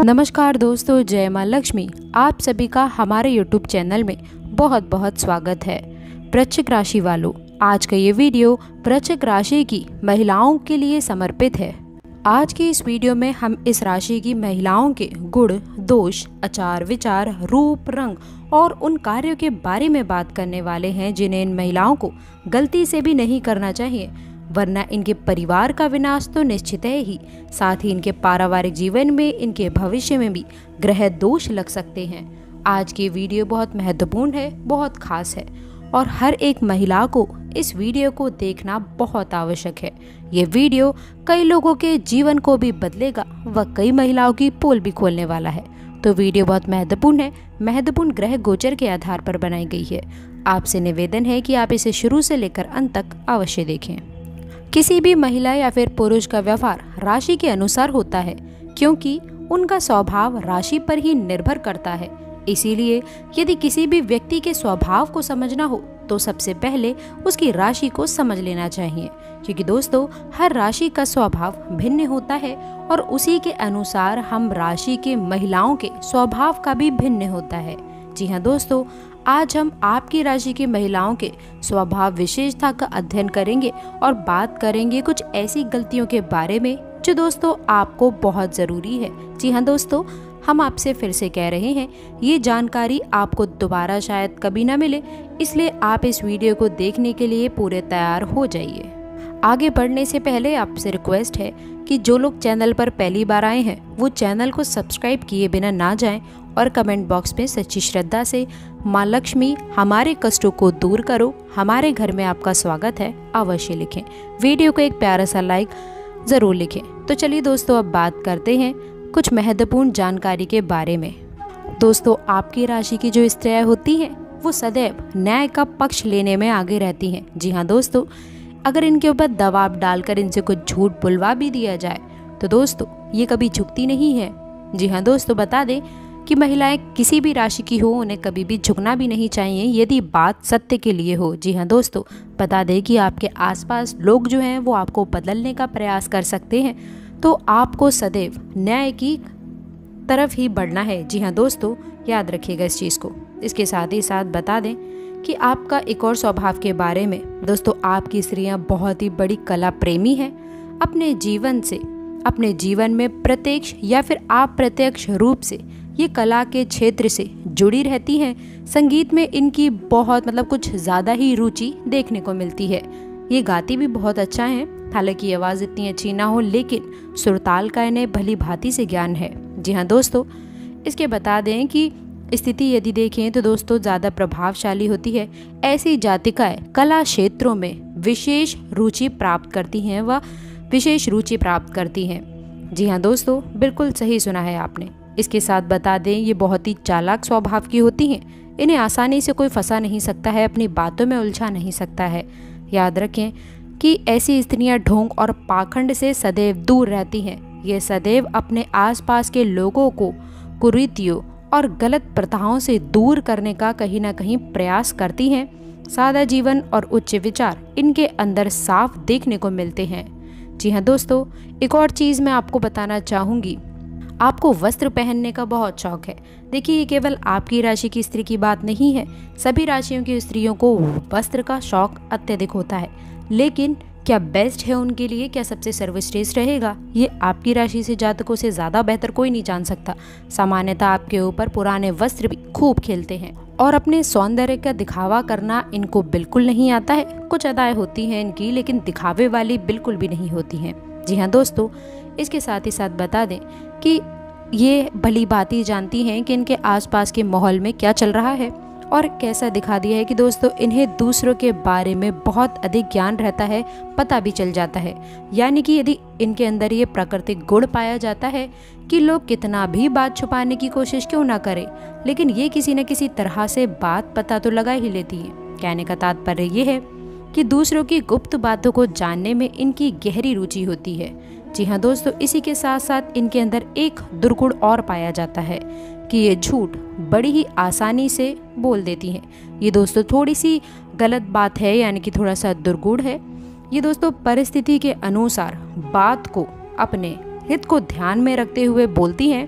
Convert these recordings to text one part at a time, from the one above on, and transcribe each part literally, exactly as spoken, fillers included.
नमस्कार दोस्तों, जय माँ लक्ष्मी। आप सभी का हमारे यूट्यूब चैनल में बहुत बहुत स्वागत है। वृश्चिक राशि वालों, आज का ये वीडियो वृश्चिक राशि की महिलाओं के लिए समर्पित है। आज की इस वीडियो में हम इस राशि की महिलाओं के गुण, दोष, आचार विचार, रूप, रंग और उन कार्यों के बारे में बात करने वाले हैं जिन्हें इन महिलाओं को गलती से भी नहीं करना चाहिए, वरना इनके परिवार का विनाश तो निश्चित है ही, साथ ही इनके पारिवारिक जीवन में, इनके भविष्य में भी ग्रह दोष लग सकते हैं। आज की वीडियो बहुत महत्वपूर्ण है, बहुत खास है और हर एक महिला को इस वीडियो को देखना बहुत आवश्यक है। ये वीडियो कई लोगों के जीवन को भी बदलेगा व कई महिलाओं की पोल भी खोलने वाला है। तो वीडियो बहुत महत्वपूर्ण है, महत्वपूर्ण ग्रह गोचर के आधार पर बनाई गई है। आपसे निवेदन है कि आप इसे शुरू से लेकर अंत तक अवश्य देखें। किसी भी महिला या फिर पुरुष का व्यवहार राशि के अनुसार होता है, क्योंकि उनका स्वभाव राशि पर ही निर्भर करता है। इसीलिए यदि किसी भी व्यक्ति के स्वभाव को समझना हो तो सबसे पहले उसकी राशि को समझ लेना चाहिए, क्योंकि दोस्तों हर राशि का स्वभाव भिन्न होता है और उसी के अनुसार हम राशि के महिलाओं के स्वभाव का भी भिन्न होता है। जी हाँ दोस्तों, आज हम आपकी राशि की महिलाओं के स्वभाव विशेषता का अध्ययन करेंगे और बात करेंगे कुछ ऐसी गलतियों के बारे में जो दोस्तों आपको बहुत ज़रूरी है। जी हाँ दोस्तों, हम आपसे फिर से कह रहे हैं, ये जानकारी आपको दोबारा शायद कभी ना मिले, इसलिए आप इस वीडियो को देखने के लिए पूरे तैयार हो जाइए। आगे बढ़ने से पहले आपसे रिक्वेस्ट है कि जो लोग चैनल पर पहली बार आए हैं वो चैनल को सब्सक्राइब किए बिना ना जाएं और कमेंट बॉक्स में सच्ची श्रद्धा से माँ लक्ष्मी हमारे कष्टों को दूर करो, हमारे घर में आपका स्वागत है अवश्य लिखें। वीडियो को एक प्यारा सा लाइक ज़रूर लिखें। तो चलिए दोस्तों, अब बात करते हैं कुछ महत्वपूर्ण जानकारी के बारे में। दोस्तों, आपकी राशि की जो स्त्रियाँ होती हैं वो सदैव न्याय का पक्ष लेने में आगे रहती हैं। जी हाँ दोस्तों, अगर इनके ऊपर दबाव डालकर इनसे कुछ झूठ बुलवा भी दिया जाए तो दोस्तों ये कभी झुकती नहीं है। जी हाँ दोस्तों, बता दें कि महिलाएं किसी भी राशि की हो उन्हें कभी भी झुकना भी नहीं चाहिए यदि बात सत्य के लिए हो। जी हाँ दोस्तों, बता दें कि आपके आसपास लोग जो हैं वो आपको बदलने का प्रयास कर सकते हैं, तो आपको सदैव न्याय की तरफ ही बढ़ना है। जी हाँ दोस्तों, याद रखिएगा इस चीज़ को। इसके साथ ही साथ बता दें कि आपका एक और स्वभाव के बारे में। दोस्तों, आपकी स्त्रियां बहुत ही बड़ी कला प्रेमी हैं। अपने जीवन से, अपने जीवन में प्रत्यक्ष या फिर अप्रत्यक्ष रूप से ये कला के क्षेत्र से जुड़ी रहती हैं। संगीत में इनकी बहुत मतलब कुछ ज़्यादा ही रुचि देखने को मिलती है। ये गाती भी बहुत अच्छा है, हालांकि आवाज़ इतनी अच्छी ना हो, लेकिन सुरताल का इन्हें भली भांति से ज्ञान है। जी हाँ दोस्तों, इसके बता दें कि स्थिति यदि देखें तो दोस्तों ज़्यादा प्रभावशाली होती है। ऐसी जातिकाएं कला क्षेत्रों में विशेष रुचि प्राप्त करती हैं व विशेष रुचि प्राप्त करती हैं। जी हाँ दोस्तों, बिल्कुल सही सुना है आपने। इसके साथ बता दें, ये बहुत ही चालाक स्वभाव की होती हैं। इन्हें आसानी से कोई फंसा नहीं सकता है, अपनी बातों में उलझा नहीं सकता है। याद रखें कि ऐसी स्त्रियां ढोंग और पाखंड से सदैव दूर रहती हैं। ये सदैव अपने आसपास के लोगों को कुरीतियों और गलत प्रथाओं से दूर करने का कहीं ना कहीं प्रयास करती हैं। सादा जीवन और उच्च विचार इनके अंदर साफ देखने को मिलते हैं। जी हाँ दोस्तों, एक और चीज़ मैं आपको बताना चाहूँगी, आपको वस्त्र पहनने का बहुत शौक है। देखिए, ये केवल आपकी राशि की स्त्री की बात नहीं है, सभी राशियों की स्त्रियों को वस्त्र का शौक अत्यधिक होता है। लेकिन क्या बेस्ट है उनके लिए, क्या सबसे सर्वश्रेष्ठ रहेगा, ये आपकी राशि से जातकों से ज़्यादा बेहतर कोई नहीं जान सकता। सामान्यतः आपके ऊपर पुराने वस्त्र भी खूब खेलते हैं और अपने सौंदर्य का दिखावा करना इनको बिल्कुल नहीं आता है। कुछ अदाएँ होती हैं इनकी, लेकिन दिखावे वाली बिल्कुल भी नहीं होती हैं। जी हाँ दोस्तों, इसके साथ ही साथ बता दें कि ये भली भांति जानती हैं कि इनके आसपास के माहौल में क्या चल रहा है और कैसा दिखा दिया है कि दोस्तों इन्हें दूसरों के बारे में बहुत अधिक ज्ञान रहता है, पता भी चल जाता है। यानी कि यदि इनके अंदर ये प्राकृतिक गुण पाया जाता है कि लोग कितना भी बात छुपाने की कोशिश क्यों ना करें, लेकिन ये किसी न किसी तरह से बात पता तो लगा ही लेती है। कहने का तात्पर्य ये है कि दूसरों की गुप्त बातों को जानने में इनकी गहरी रुचि होती है। जी हाँ दोस्तों, इसी के साथ साथ इनके अंदर एक दुर्गुण और पाया जाता है कि ये झूठ बड़ी ही आसानी से बोल देती हैं। ये दोस्तों थोड़ी सी गलत बात है, यानी कि थोड़ा सा दुर्गुण है। ये दोस्तों परिस्थिति के अनुसार बात को अपने हित को ध्यान में रखते हुए बोलती हैं।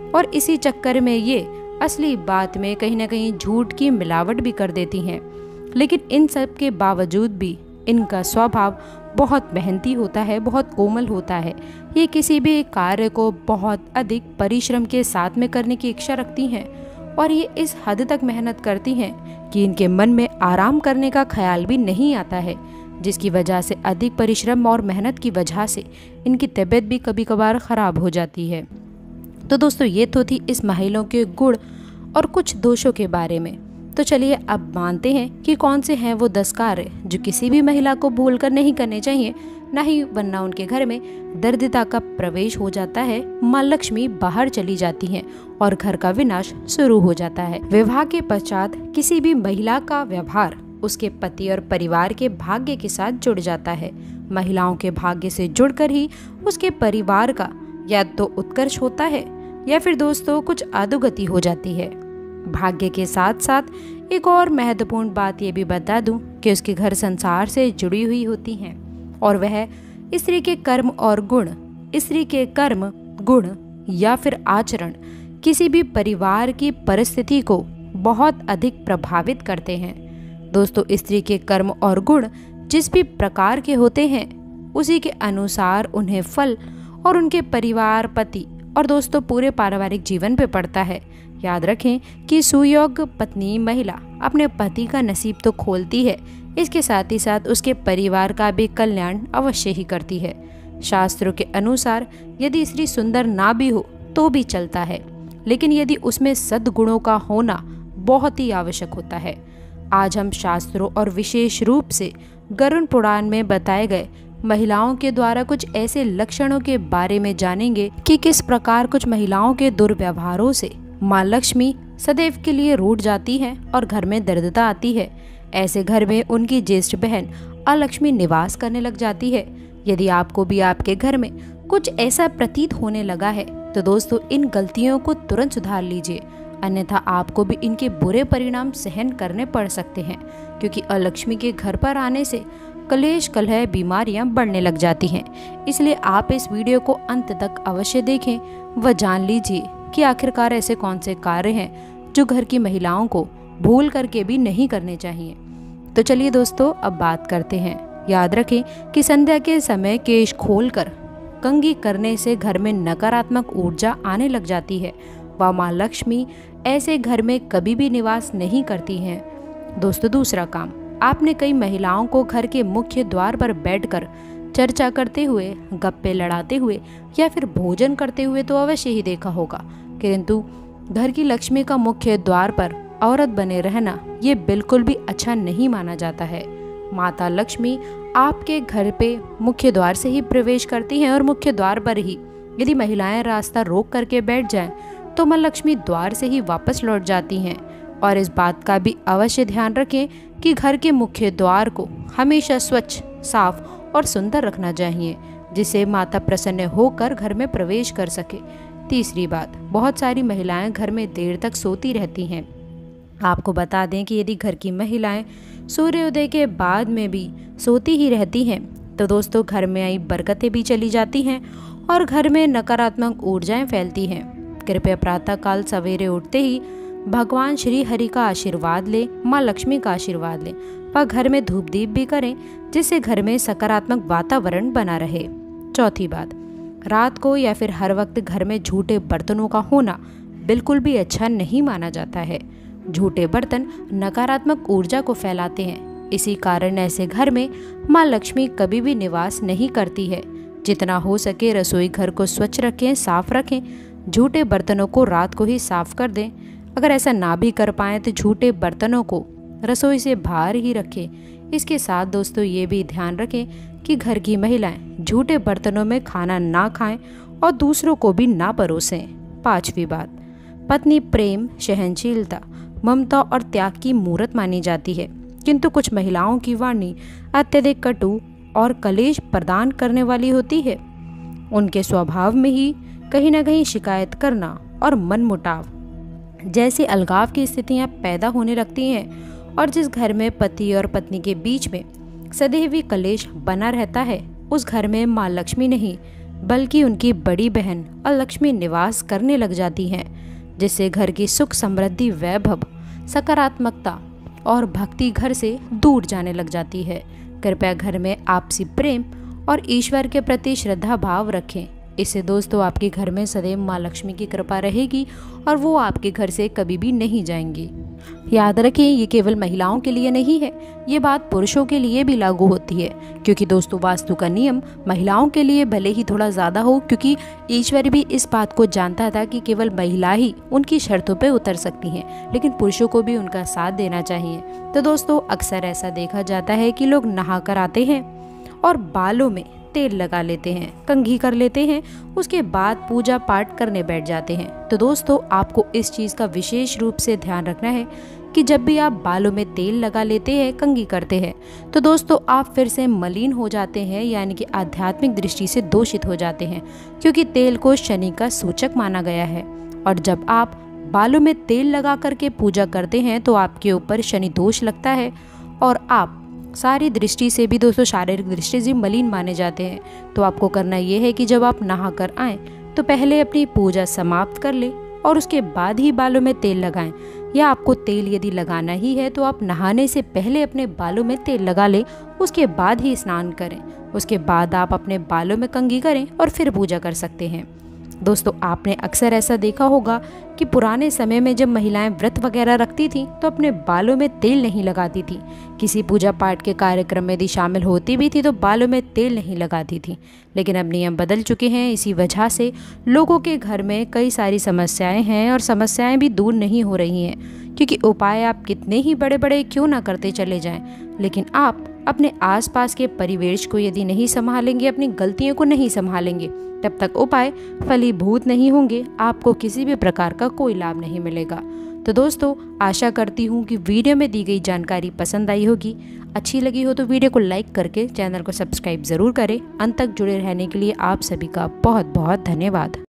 और इसी चक्कर में ये असली बात में कहीं ना कहीं झूठ की मिलावट भी कर देती हैं। लेकिन इन सब के बावजूद भी इनका स्वभाव बहुत मेहनती होता है, बहुत कोमल होता है। ये किसी भी कार्य को बहुत अधिक परिश्रम के साथ में करने की इच्छा रखती हैं और ये इस हद तक मेहनत करती हैं कि इनके मन में आराम करने का ख्याल भी नहीं आता है, जिसकी वजह से अधिक परिश्रम और मेहनत की वजह से इनकी तबीयत भी कभी कभार ख़राब हो जाती है। तो दोस्तों ये तो थी इस महिलाओं के गुण और कुछ दोषों के बारे में। तो चलिए अब मानते हैं कि कौन से हैं वो दस कार्य जो किसी भी महिला को भूलकर नहीं करने चाहिए, ना ही वरना उनके घर में दरिद्रता का प्रवेश हो जाता है, माँ लक्ष्मी बाहर चली जाती हैं और घर का विनाश शुरू हो जाता है। विवाह के पश्चात किसी भी महिला का व्यवहार उसके पति और परिवार के भाग्य के साथ जुड़ जाता है। महिलाओं के भाग्य से जुड़कर ही उसके परिवार का या तो उत्कर्ष होता है या फिर दोस्तों कुछ अधोगति हो जाती है। भाग्य के साथ साथ एक और महत्वपूर्ण बात ये भी बता दूं कि उसके घर संसार से जुड़ी हुई होती हैं और वह स्त्री के कर्म और गुण, स्त्री के कर्म गुण या फिर आचरण किसी भी परिवार की परिस्थिति को बहुत अधिक प्रभावित करते हैं। दोस्तों स्त्री के कर्म और गुण जिस भी प्रकार के होते हैं उसी के अनुसार उन्हें फल और उनके परिवार, पति और दोस्तों पूरे पारिवारिक जीवन पे पड़ता है। याद रखें कि सुयोग्य पत्नी महिला अपने पति का नसीब तो खोलती है, इसके साथ ही साथ उसके परिवार का भी कल्याण अवश्य ही करती है। शास्त्रों के अनुसार यदि स्त्री सुंदर ना भी हो तो भी चलता है, लेकिन यदि उसमें सद्गुणों का होना बहुत ही आवश्यक होता है। आज हम शास्त्रों और विशेष रूप से गरुड़ पुराण में बताए गए महिलाओं के द्वारा कुछ ऐसे लक्षणों के बारे में जानेंगे कि किस प्रकार कुछ महिलाओं के दुर्व्यवहारों से माँ लक्ष्मी सदैव के लिए रूठ जाती है और घर में दरिद्रता आती है। ऐसे घर में उनकी ज्येष्ठ बहन अलक्ष्मी निवास करने लग जाती है। यदि आपको भी आपके घर में कुछ ऐसा प्रतीत होने लगा है तो दोस्तों इन गलतियों को तुरंत सुधार लीजिए, अन्यथा आपको भी इनके बुरे परिणाम सहन करने पड़ सकते हैं, क्योंकि अलक्ष्मी के घर पर आने से कलेश, कलह, बीमारियां बढ़ने लग जाती हैं। इसलिए आप इस वीडियो को अंत तक अवश्य देखें व जान लीजिए कि आखिरकार ऐसे कौन से कार्य हैं जो घर की महिलाओं को भूल करके भी नहीं करने चाहिए। तो चलिए दोस्तों अब बात करते हैं। याद रखें कि संध्या के समय केश खोलकर कंघी करने से घर में नकारात्मक ऊर्जा आने लग जाती है व माँ लक्ष्मी ऐसे घर में कभी भी निवास नहीं करती हैं। दोस्तों दूसरा काम, आपने कई महिलाओं को घर के मुख्य द्वार पर बैठकर चर्चा करते हुए, गप्पे लड़ाते हुए या फिर भोजन करते हुए तो अवश्य ही देखा होगा, किंतु घर की लक्ष्मी का मुख्य द्वार पर औरत बने रहना ये बिल्कुल भी अच्छा नहीं माना जाता है। माता लक्ष्मी आपके घर पे मुख्य द्वार से ही प्रवेश करती हैं और मुख्य द्वार पर ही यदि महिलाएं रास्ता रोक करके बैठ जाएं तो माँ लक्ष्मी द्वार से ही वापस लौट जाती हैं। और इस बात का भी अवश्य ध्यान रखें कि घर के मुख्य द्वार को हमेशा स्वच्छ, साफ और सुंदर रखना चाहिए, जिससे माता प्रसन्न होकर घर में प्रवेश कर सके। तीसरी बात, बहुत सारी महिलाएं घर में देर तक सोती रहती हैं। आपको बता दें कि यदि घर की महिलाएं सूर्योदय के बाद में भी सोती ही रहती हैं तो दोस्तों घर में आई बरकतें भी चली जाती हैं और घर में नकारात्मक ऊर्जाएं फैलती हैं। कृपया प्रातःकाल सवेरे उठते ही भगवान श्री हरि का आशीर्वाद लें, माँ लक्ष्मी का आशीर्वाद लें व घर में धूप दीप भी करें, जिससे घर में सकारात्मक वातावरण बना रहे। चौथी बात, रात को या फिर हर वक्त घर में झूठे बर्तनों का होना बिल्कुल भी अच्छा नहीं माना जाता है। झूठे बर्तन नकारात्मक ऊर्जा को फैलाते हैं, इसी कारण ऐसे घर में माँ लक्ष्मी कभी भी निवास नहीं करती है। जितना हो सके रसोई घर को स्वच्छ रखें, साफ रखें। झूठे बर्तनों को रात को ही साफ कर दें। अगर ऐसा ना भी कर पाएँ तो झूठे बर्तनों को रसोई से बाहर ही रखें। इसके साथ दोस्तों ये भी ध्यान रखें कि घर की महिलाएं झूठे बर्तनों में खाना ना खाएं और दूसरों को भी ना परोसें। पांचवी बात, पत्नी प्रेम, सहनशीलता, ममता और त्याग की मूर्त मानी जाती है, किंतु कुछ महिलाओं की वाणी अत्यधिक कटु और कलेश प्रदान करने वाली होती है। उनके स्वभाव में ही कहीं ना कहीं शिकायत करना और मनमुटाव जैसी अलगाव की स्थितियां पैदा होने लगती हैं और जिस घर में पति और पत्नी के बीच में सदैव ही कलेश बना रहता है उस घर में माँ लक्ष्मी नहीं बल्कि उनकी बड़ी बहन और लक्ष्मी निवास करने लग जाती हैं, जिससे घर की सुख समृद्धि, वैभव, सकारात्मकता और भक्ति घर से दूर जाने लग जाती है। कृपया घर में आपसी प्रेम और ईश्वर के प्रति श्रद्धा भाव रखें। इससे दोस्तों आपके घर में सदैव माँ लक्ष्मी की कृपा रहेगी और वो आपके घर से कभी भी नहीं जाएंगी। याद रखें, ये केवल महिलाओं के लिए नहीं है, ये बात पुरुषों के लिए भी लागू होती है, क्योंकि दोस्तों वास्तु का नियम महिलाओं के लिए भले ही थोड़ा ज़्यादा हो, क्योंकि ईश्वर भी इस बात को जानता था कि केवल महिला ही उनकी शर्तों पर उतर सकती हैं, लेकिन पुरुषों को भी उनका साथ देना चाहिए। तो दोस्तों अक्सर ऐसा देखा जाता है कि लोग नहा कर आते हैं और बालों में तेल लगा लेते हैं, कंघी कर लेते हैं, उसके बाद पूजा पाठ करने बैठ जाते हैं। तो दोस्तों आपको इस चीज़ का विशेष रूप से ध्यान रखना है कि जब भी आप बालों में तेल लगा लेते हैं, कंघी करते हैं, तो दोस्तों आप फिर से मलिन हो जाते हैं, यानी कि आध्यात्मिक दृष्टि से दूषित हो जाते हैं, क्योंकि तेल को शनि का सूचक माना गया है। और जब आप बालों में तेल लगा करके पूजा करते हैं तो आपके ऊपर शनि दोष लगता है और आप सारी दृष्टि से भी दोस्तों, शारीरिक दृष्टि से मलिन माने जाते हैं। तो आपको करना ये है कि जब आप नहा कर आएँ तो पहले अपनी पूजा समाप्त कर लें और उसके बाद ही बालों में तेल लगाएं, या आपको तेल यदि लगाना ही है तो आप नहाने से पहले अपने बालों में तेल लगा लें, उसके बाद ही स्नान करें। उसके बाद आप अपने बालों में कंघी करें और फिर पूजा कर सकते हैं। दोस्तों आपने अक्सर ऐसा देखा होगा कि पुराने समय में जब महिलाएं व्रत वगैरह रखती थीं तो अपने बालों में तेल नहीं लगाती थी। किसी पूजा पाठ के कार्यक्रम में यदि शामिल होती भी थी तो बालों में तेल नहीं लगाती थी। लेकिन अब नियम बदल चुके हैं, इसी वजह से लोगों के घर में कई सारी समस्याएं हैं और समस्याएं भी दूर नहीं हो रही हैं, क्योंकि उपाय आप कितने ही बड़े बड़े क्यों ना करते चले जाएं, लेकिन आप अपने आसपास के परिवेश को यदि नहीं संभालेंगे, अपनी गलतियों को नहीं संभालेंगे, तब तक उपाय फलीभूत नहीं होंगे, आपको किसी भी प्रकार का कोई लाभ नहीं मिलेगा। तो दोस्तों आशा करती हूँ कि वीडियो में दी गई जानकारी पसंद आई होगी। अच्छी लगी हो तो वीडियो को लाइक करके चैनल को सब्सक्राइब ज़रूर करें। अंत तक जुड़े रहने के लिए आप सभी का बहुत बहुत धन्यवाद।